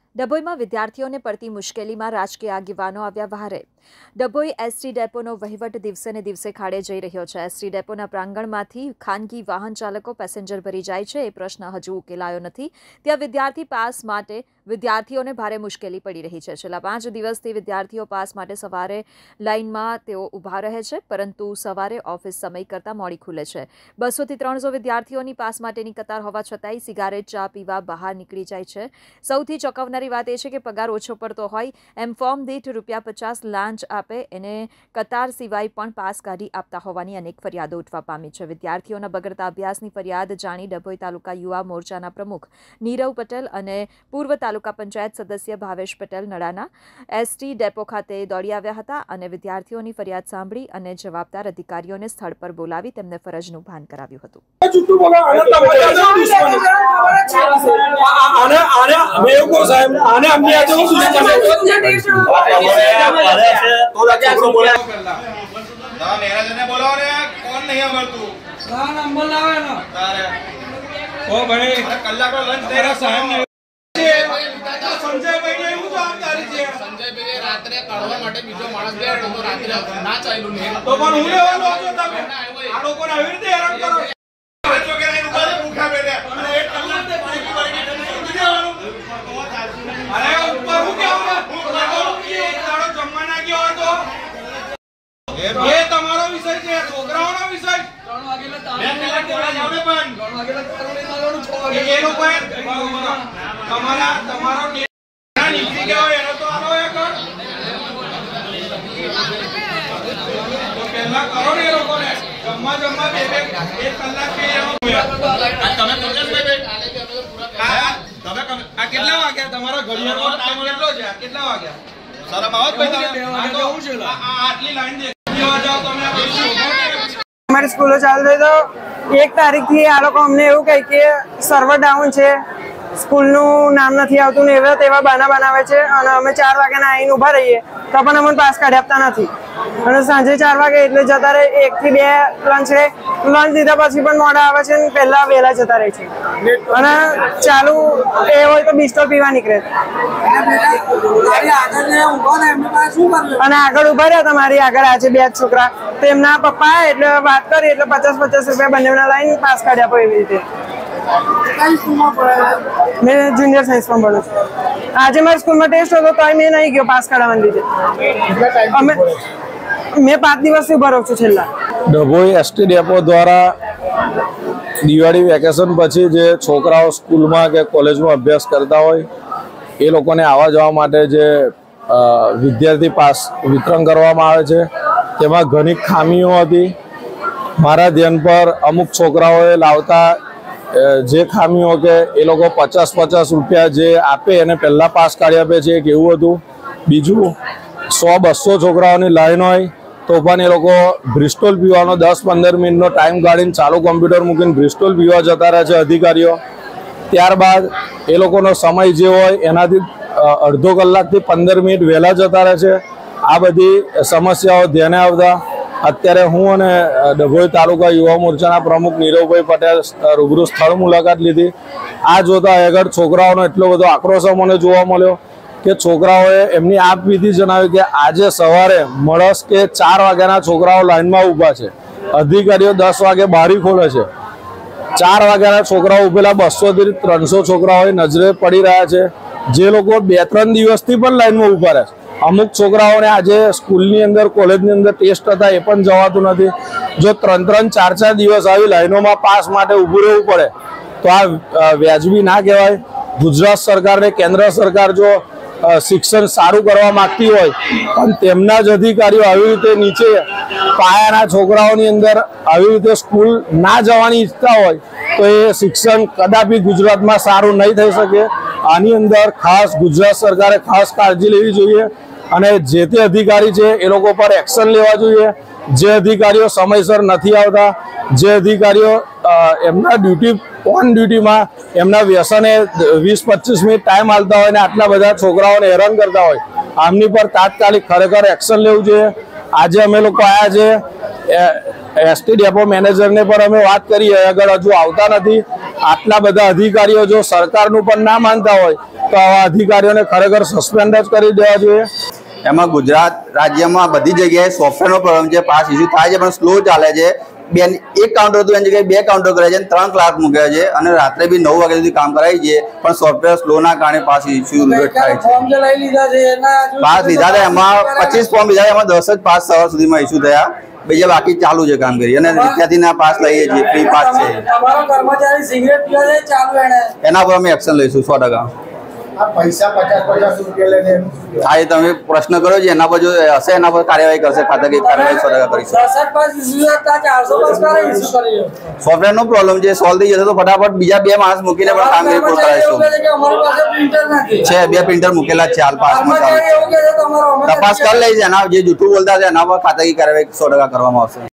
ડભોઈમાં વિદ્યાર્થીઓને પડતી મુશ્કેલીમાં રાજકીય આગેવાનો આવ્યા વહારે। ડભોઈ એસટી ડેપોનો વહીવટ દિવસે ને દિવસે ખાડે જઈ રહ્યો છે। એસટી ડેપોના પ્રાંગણમાંથી ખાનગી વાહન ચાલકો પેસેન્જર ભરી જાય છે એ પ્રશ્ન હજુ ઉકેલાયો નથી। ત્યાં વિદ્યાર્થી પાસ માટે વિદ્યાર્થીઓને ભારે મુશ્કેલી પડી રહી છે। છેલ્લા 5 દિવસથી વિદ્યાર્થીઓ પાસ માટે સવારે લાઇનમાં તેઓ ઊભા રહે છે, પરંતુ સવારે ઓફિસ સમય કરતાં મોડી ખુલે છે। 200 થી 300 વિદ્યાર્થીઓની પાસ માટેની કતાર હોવા છતાંય સિગારેટ, ચા પીવા બહાર નીકળી જાય છે। સૌથી ચોંકાવનારી વાત એ છે કે પગાર ઓછો પડતો હોય એમ ફોર્મ દીઠ ₹50 લાંચ આપે એને કતાર સિવાય પણ પાસ કાઢી આપતા હોવાની અનેક ફરિયાદો ઉઠવા પામી છે। વિદ્યાર્થીઓના બગડતા અભ્યાસની ફરિયાદ જાણી ડભોઈ તાલુકા યુવા મોરચાના પ્રમુખ નીરવ પટેલ અને પૂર્વ તાલુકા પંચાયત સદસ્ય ભાવેશ પટેલ નડાના એસટી ડેપો ખાતે દોડી આવ્યા હતા અને વિદ્યાર્થીઓની ફરિયાદ સાંભળી અને જવાબદાર અધિકારીઓને સ્થળ પર બોલાવી તેમને ફરજનું ભાન કરાવ્યું હતું। રાત્રે કાઢવા માટે બીજો માણસ બેઠો તો રાત્રે ના ચાલ્યું ને તો પણ હું લેવાનો હતો તમે આ લોકોને આવી રીતે હેરાન કરો છો કે નહીં ઉભા ભૂખા બેઠે અને એક કલાક તે પાણી વાળી સમજી દેવાનું અરે ઉપર હું કેવું તારો જમવા ના ગયો હતો એ તમારો વિષય છે છોકરાઓનો વિષય 3 વાગેલા તારા જાવ ને પણ 3 વાગેલા તારોને ચાલવાનું 6 વાગે એ લોકો તમારો નીકળી ગયો એનો તો આનો એક પહેલા કરો ને એ લોકોને જમવા બે એક કલાક કે એનો તમે આ કેટલા વાગ્યા તમારા ઘડિયાળનો ટાઈમ કેટલો છે કેટલા વાગ્યા શરમ આવત ભાઈ તમે આટલી લાઈન દેખવા જાવ તમે हमारी स्कूल चालू रही तो 1 तारीख थी आ लोग हमने एवं कही कि सर्वर डाउन है, स्कूल नाम नहीं आवतुं ने एवा तेवा बाना बनावे छे अने अमे 4 वाग्याना आईने ऊभा रहीए तो पण अमने पास काढी आपता नथी अने सांजे 4 वागे एटले जता रहे 1 થી 2 लंच रे लंच लीधा पछी पण मोडा आवे छे ने पहेला वेला जता रहे छे अने चालू ए होय तो बिस्टो पीवा निकळे अने आगळ ऊभा रह्या तमारी आगळ आज 2 छोकरा तेमना पप्पा एटले वात करी एटले 50-50 रुपया बंनेना लाईन पास काढी आपो एवी रीते। मैं जूनियर साइंस में पढ़ू छूं। आज मेरे स्कूल में टेस्ट हो तो मैं नहीं गयो पास कराववाने लीधे मैं 5 दिवस से उभा रहूं छुं। छेल्ला डभोई एसटी डेपो द्वारा दिवाળી वेकेशन पछी जे छोकराओ स्कूल में के कॉलेज में अभ्यास करता होय ए लोकोने आवा जवा माटे जे विद्यार्थी पास वितरण करवामां आवे छे तेमां घणी खामीओ हती। मारा ध्यान पर अमुक छोकराओए लावता जे खामीओ के ए लोग 50-50 रुपया जे आपे एने पहला पास काढी आपे छे एक एवुं हतुं। बीजुं 100-200 छोकराओनी लाइन होय तो पण ए लोग ब्रिस्टोल पीवानो 10-15 मिनिटनो टाइम काढीने चालू कम्प्यूटर मूकीने ब्रिस्टोल पीवा जता रहे छे अधिकारीओ। त्यारबाद ए लोकोनो समय जे होय एनाथी अर्धो कलाकथी 15 मिनिट वहेला जता रहे छे। आ बधी समस्याओ ध्याने आवता અત્યારે હું અને ડભોઈ તાલુકા યુવા મોરચાના પ્રમુખ નીરવભાઈ પટેલ રૂબરૂ સ્થળ મુલાકાત લીધી। આ જોતા આગળ છોકરાઓનો એટલો બધો આક્રોશ મને જોવા મળ્યો કે છોકરાઓએ એમની આપવીથી જણાવ્યું કે આજે સવારે મળસ કે 4 વાગ્યાના છોકરાઓ લાઈનમાં ઊભા છે, અધિકારીઓ 10 વાગે બારી ખોલે છે। 4 વાગ્યાના છોકરાઓ ઊભેલા 200 થી 300 છોકરાઓ નજરે પડી રહ્યા છે, જે લોકો 2-3 દિવસથી પણ લાઈનમાં ઊભા રહે છે। अमुक छोकराओने आज स्कूलनी अंदर कॉलेजनी अंदर टेस्ट था ए पण जवातुं नथी। जो 3-3, 4-4 दिवस आवी लाइनोमां पास माटे ऊभुं रहेवुं पड़े तो आ व्याजबी ना कहेवाय। गुजरात सरकार ने केंद्र सरकार जो शिक्षण सारू करवा मागती होय पण तेमना ज अधिकारीओ आवी रीते नीचे पायाना छोकराओनी अंदर आवी रीते स्कूल ना जवानी इच्छा होय तो ए शिक्षण कदापि गुजरातमां सारू नहीं थई शके। आनी अंदर खास गुजरात सरकारे खास काळजी लेवी जोईए અને જે તે અધિકારી છે એ લોકો પર એક્શન લેવા જોઈએ। જે અધિકારીઓ સમયસર નથી આવતા, જે અધિકારીઓ એમના ડ્યુટી ઓન ડ્યુટીમાં એમના વ્યસને 20-25 મિનિટ ટાઈમ આલતા હોય ને આટલા બધા છોકરાઓને હેરાન કરતા હોય, આમની પર તાત્કાલિક ખરેખર એક્શન લેવું જોઈએ। આજે અમે લોકો આયા છે एसटी डेपो मैनेजर ने पर अमे बात करी है, अगर हजू आवता नहीं, आटला बधा अधिकारीओ जो सरकारनुं पण ना मानता होय તો આવા અધિકારીઓને ખરેખર સસ્પેન્ડ જ કરી દેવા જોઈએ। એમાં ગુજરાત રાજ્યમાં બધી જગ્યાએ સોફ્ટવેરનો પ્રોબ્લેમ છે, પાસ ઇસ્યુ થાય છે પણ સ્લો ચાલે છે। એક કાઉન્ટર હતું એની જગ્યાએ 2 કાઉન્ટર કર્યા છે, 3 ક્લાર્ક મૂક્યા છે અને રાત્રે બી 9 વાગ્યા સુધી કામ કરાય છે, પણ સોફ્ટવેર સ્લોના કારણે પાસ ઇસ્યુ લેટ થાય છે। પાસ લીધા હતા એમાં 25 ફોર્મ લીધા, એમાં 10 જ પાસ સવાર સુધીમાં ઇસ્યુ થયા, બીજા બાકી ચાલુ છે કામગીરી અને વિદ્યાર્થીના પાસ લઈએ છીએ, ફ્રી પાસ છે। એના પર અમે એક્શન લઈશું 100%। હા, એ તમે પ્રશ્ન કર્યો છે, એના પર જો હશે એના પર કાર્યવાહી કરશે, ખાતાકીય કાર્યવાહી 100% કરીશું। સોફ્ટવેરનો પ્રોબ્લેમ છે, સોલ્વ થઈ જશે તો ફટાફટ બીજા 2 માણસ મૂકીને પણ કામગીરી પૂરી કરાવીશું। છે 2 પ્રિન્ટર મૂકેલા છે હાલ પાસમાં, તપાસ કરી લઈ છે, એના જે જૂઠું બોલતા છે એના પર ખાતાકીય કાર્યવાહી 100% કરવામાં આવશે।